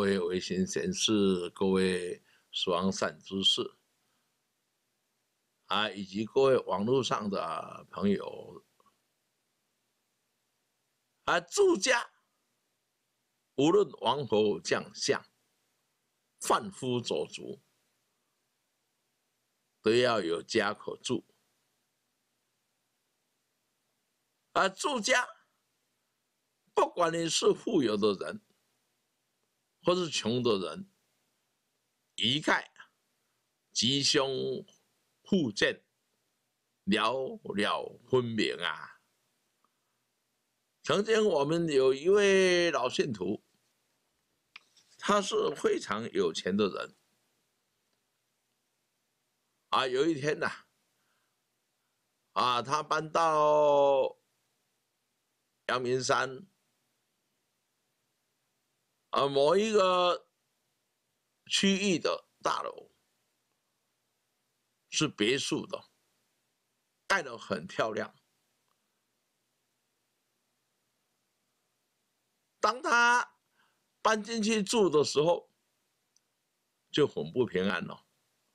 位维新贤士、各位死亡善知识啊，以及各位网络上的朋友啊，诸家无论王侯将相、贩夫走卒，都要有家可住。啊，住家，不管你是富有的人，或是穷的人，一概吉凶互见，了了分明啊。曾经我们有一位老信徒，他是非常有钱的人啊。有一天呐，他搬到阳明山某一个区域的大楼，是别墅的，盖得很漂亮。当他搬进去住的时候，就很不平安了，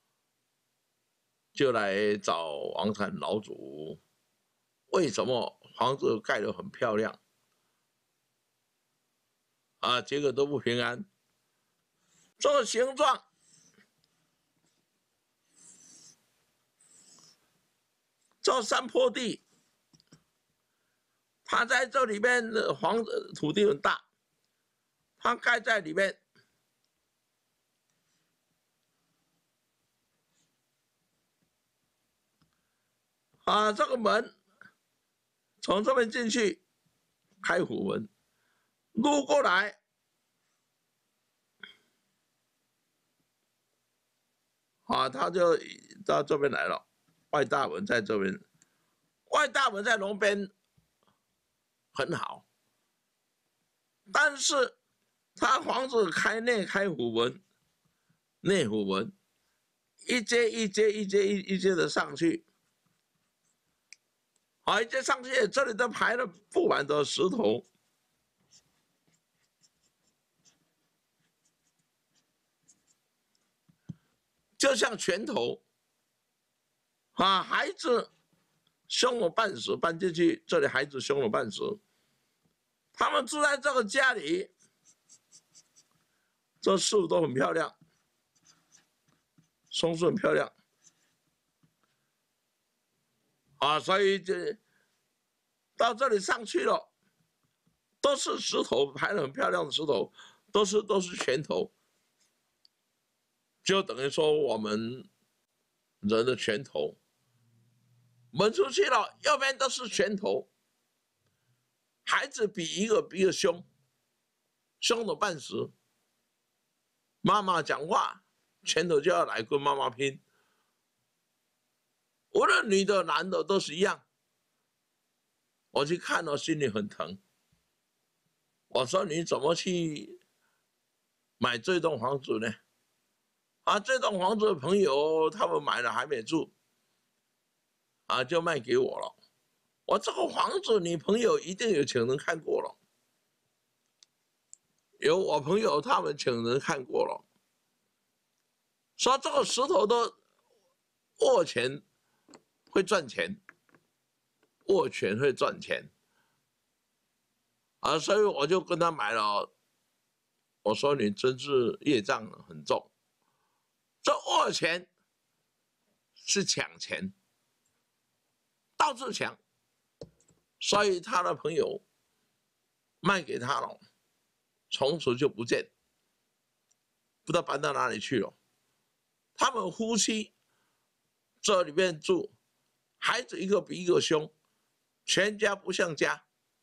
就来找王禅老祖，为什么房子盖得很漂亮啊，结果都不平安？这个形状这山坡地，它在这里面的土地很大，它盖在里面，这个门从这边进去，开虎门，路过来，他就到这边来了。外大门在这边，外大门在龙边，很好。但是他房子开虎门，内虎门，一阶一阶的上去，一阶上去，这里都排了布满的石头，就像拳头。孩子凶了半死，搬进去，这里孩子凶了半死。他们住在这个家里，这树都很漂亮，松树很漂亮，所以就到这里上去了，都是石头，排得很漂亮的石头，都是拳头，就等于说我们人的拳头。门出去了，右边都是拳头，孩子比一个凶，凶的半死。妈妈讲话，拳头就要来跟妈妈拼，无论女的男的都是一样。我去看了，心里很疼。我说你怎么去买这栋房子呢？这栋房子的朋友他们买了还没住。就卖给我了。我这个房子，你朋友一定有请人看过了，有我朋友他们请人看过了，说这个石头的握拳会赚钱，握拳会赚钱，所以我就跟他买了。我说你真是业障很重，这握拳是抢钱。到处抢，所以他的朋友卖给他了，从此就不见，不知道搬到哪里去了。他们夫妻这里面住，孩子一个比一个凶，全家不像家。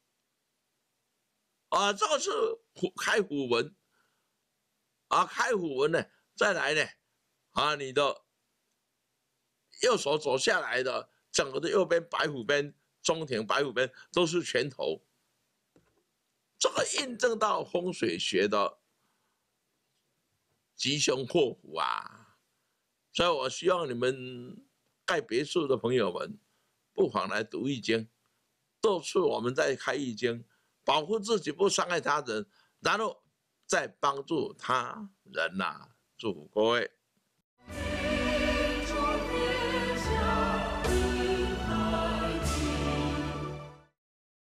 这个是开虎门，开虎门呢，再来呢，你的右手走下来的。整个的右边白虎边、中庭白虎边都是拳头，这个印证到风水学的吉凶祸福啊！所以我希望你们盖别墅的朋友们，不妨来读易经，到处我们在开易经，保护自己不伤害他人，然后在帮助他人呐、祝福各位。